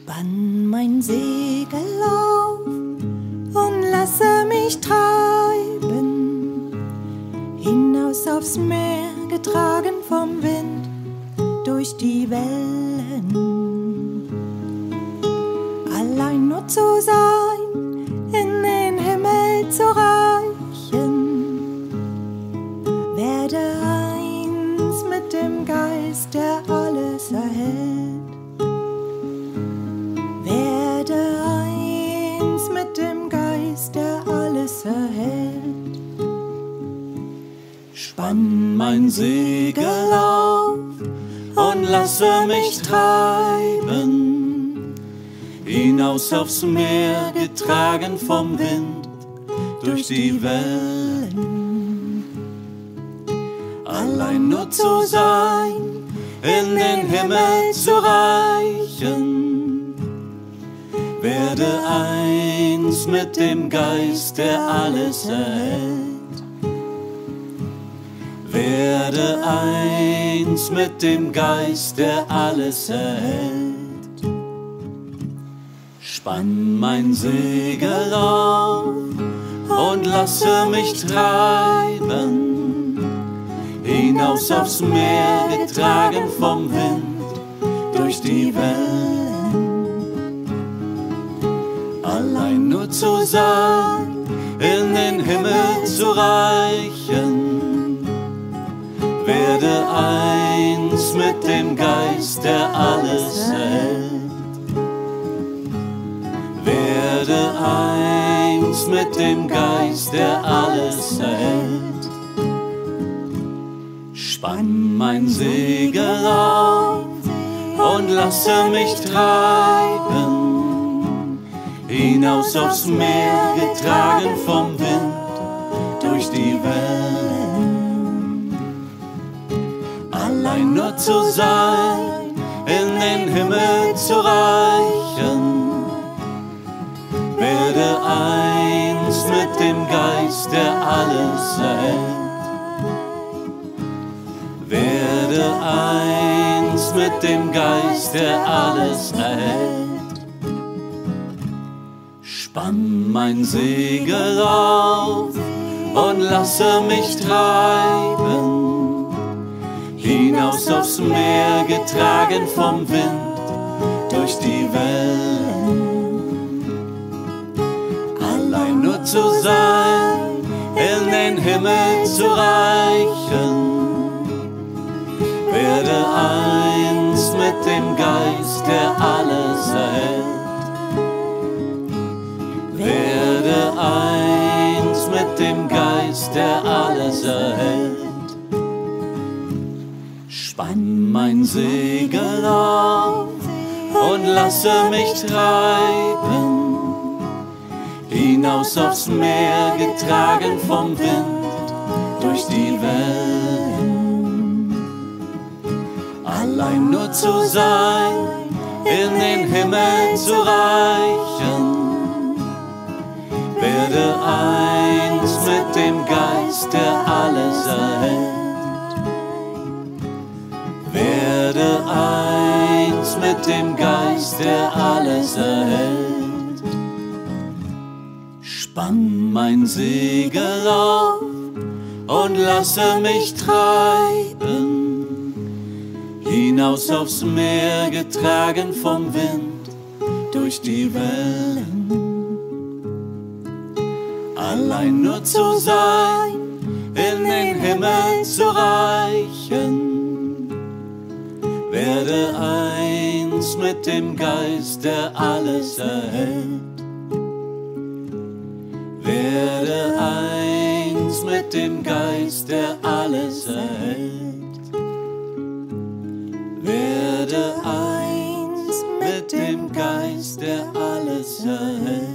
Spann mein Segel auf und lasse mich treiben, hinaus aufs Meer, getragen vom Wind durch die Wellen. Allein nur zu sein, in den Himmel zu reichen, werde eins mit dem Geist, der alles erhält. Werde eins mit dem Geist, der alles erhält. Spann mein Segel auf und lasse mich treiben, hinaus aufs Meer, getragen vom Wind durch die Wellen. Allein nur zu sein, in den Himmel zu reichen, werde eins mit dem Geist, der alles erhält. Werde eins mit dem Geist, der alles erhält. Spann mein Segel auf und lasse mich treiben, hinaus aufs Meer, getragen vom Wind durch die Wellen. Allein nur zu sein, in den Himmel zu reichen, werde eins mit dem Geist, der alles erhält. Werde eins mit dem Geist, der alles erhält. Spann mein Segel auf und lasse mich treiben, hinaus aufs Meer, getragen vom Wind durch die Wellen. Allein nur zu sein, in den Himmel zu reichen, werde eins mit dem Geist, der alles erhält. Werde eins mit dem Geist, der alles erhält. Spann mein Segel auf und lasse mich treiben, hinaus aufs Meer, getragen vom Wind durch die Wellen. Allein nur zu sein, in den Himmel zu reichen, werde eins mit dem Geist, der alles erhält. Werde eins mit dem Geist, der alles erhält. Spann mein Segel auf und lasse mich treiben, hinaus aufs Meer, getragen vom Wind durch die Wellen. Allein nur zu sein, in den Himmel zu reichen, werde eins mit dem Geist, der alles erhält. Werde eins mit dem Geist, der alles erhält. Spann mein Segel auf und lasse mich treiben, hinaus aufs Meer, getragen vom Wind durch die Wellen. Allein nur zu sein, in den Himmel zu reichen, werde eins mit dem Geist, der alles erhält. Werde eins mit dem Geist, der alles erhält. Werde eins mit dem Geist, der alles erhält.